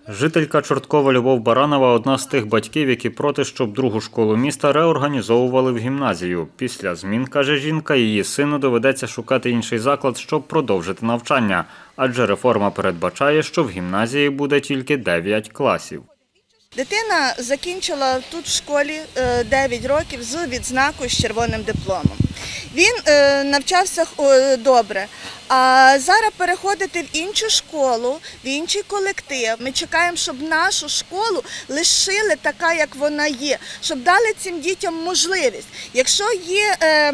Жителька Чорткова Любов Баранова – одна з тих батьків, які проти, щоб другу школу міста реорганізовували в гімназію. Після змін, каже жінка, її сину доведеться шукати інший заклад, щоб продовжити навчання. Адже реформа передбачає, що в гімназії буде тільки 9 класів. Дитина закінчила тут в школі 9 років з відзнакою з червоним дипломом. Він навчався добре, а зараз переходити в іншу школу, в інший колектив. Ми чекаємо, щоб нашу школу лишили така, як вона є, щоб дали цим дітям можливість. Якщо є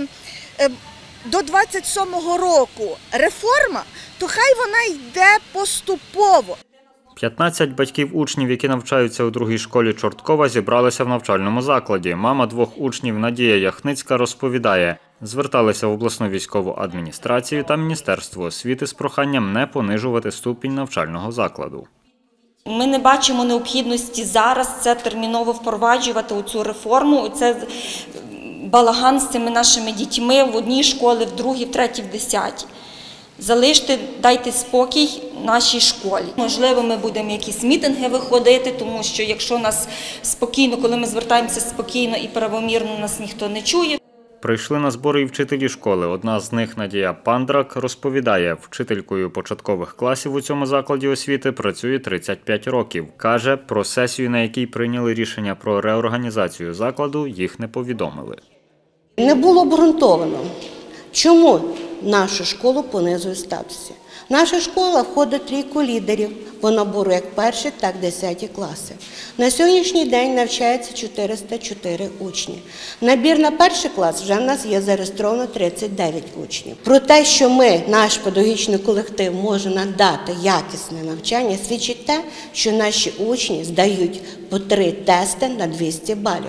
до 27-го року реформа, то хай вона йде поступово. 15 батьків учнів, які навчаються у другій школі Чорткова, зібралися в навчальному закладі. Мама двох учнів Надія Яхницька розповідає, зверталися в обласну військову адміністрацію та Міністерство освіти з проханням не понижувати ступінь навчального закладу. Ми не бачимо необхідності зараз це терміново впроваджувати, цю реформу. Це балаган з цими нашими дітьми в одній школі, в другій, в третій, в 10-й. Залиште, дайте спокій нашій школі. Можливо, ми будемо якісь мітинги виходити, тому що якщо нас спокійно, коли ми звертаємося спокійно і правомірно, нас ніхто не чує. Прийшли на збори і вчителі школи. Одна з них, Надія Пандрак, розповідає, вчителькою початкових класів у цьому закладі освіти працює 35 років. Каже, про сесію, на якій прийняли рішення про реорганізацію закладу, їх не повідомили. Не було обґрунтовано, чому нашу школу понизують в статусі. Наша школа входить в трійку лідерів по набору як перші, так і 10 класи. На сьогоднішній день навчається 404 учні. Набір на перший клас вже в нас є зареєстровано 39 учнів. Про те, що ми, наш педагогічний колектив, може надати якісне навчання, свідчить те, що наші учні здають по 3 тести на 200 балів.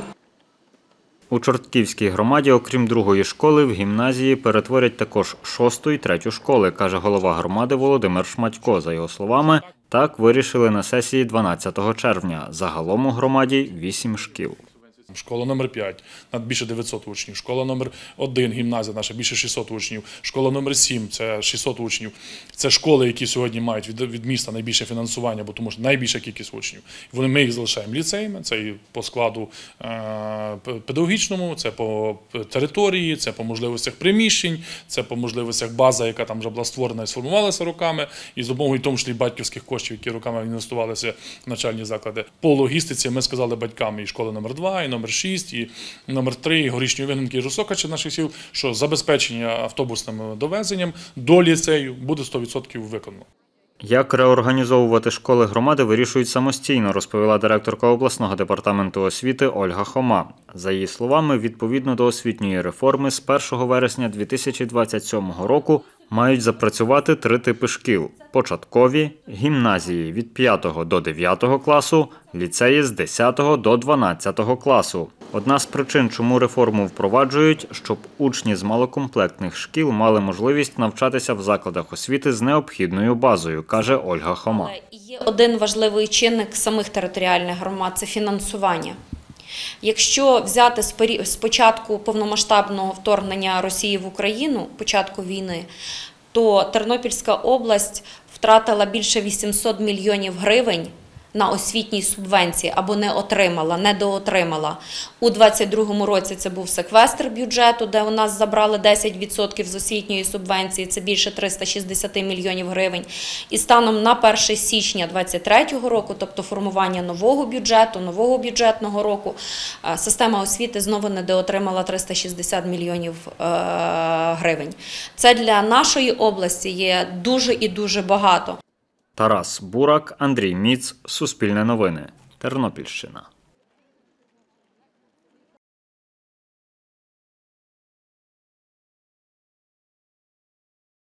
У Чортківській громаді, окрім другої школи, в гімназії перетворять також 6-ту і 3-ю школи, каже голова громади Володимир Шматько. За його словами, так вирішили на сесії 12 червня. Загалом у громаді 8 шкіл. Школа номер 5 – над більше 900 учнів. Школа номер 1, гімназія наша, більше 600 учнів. Школа номер 7 – це 600 учнів. Це школи, які сьогодні мають від міста найбільше фінансування, бо тому що найбільша кількість учнів. Ми їх залишаємо ліцеями, це і по складу педагогічному, це по території, це по можливостях приміщень, це по можливостях база, яка там вже була створена і сформувалася роками, і з допомогою, в тому числі, батьківських коштів, які роками інвестувалися в навчальні заклади. По логістиці ми сказали батькам і школи номер 2, і номер 6, і номер 3, і Горішньої Вигнанки, і Жосокача наших сіл, що забезпечення автобусним довезенням до ліцею буде 100% виконано. Як реорганізовувати школи громади вирішують самостійно, розповіла директорка обласного департаменту освіти Ольга Хома. За її словами, відповідно до освітньої реформи, з 1 вересня 2027 року мають запрацювати 3 типи шкіл – початкові, гімназії від 5 до 9 класу, ліцеї з 10 до 12 класу. Одна з причин, чому реформу впроваджують, щоб учні з малокомплектних шкіл мали можливість навчатися в закладах освіти з необхідною базою, каже Ольга Хома. Є один важливий чинник самих територіальних громад – це фінансування. Якщо взяти з початку повномасштабного вторгнення Росії в Україну, початку війни, то Тернопільська область втратила більше 800 мільйонів гривень на освітній субвенції або не отримала, недоотримала. У 2022 році це був секвестр бюджету, де у нас забрали 10% з освітньої субвенції, це більше 360 мільйонів гривень. І станом на 1 січня 2023 року, тобто формування нового бюджету, нового бюджетного року, система освіти знову недоотримала 360 мільйонів гривень. Це для нашої області є дуже і дуже багато. Тарас Бурак, Андрій Міц, Суспільне новини, Тернопільщина.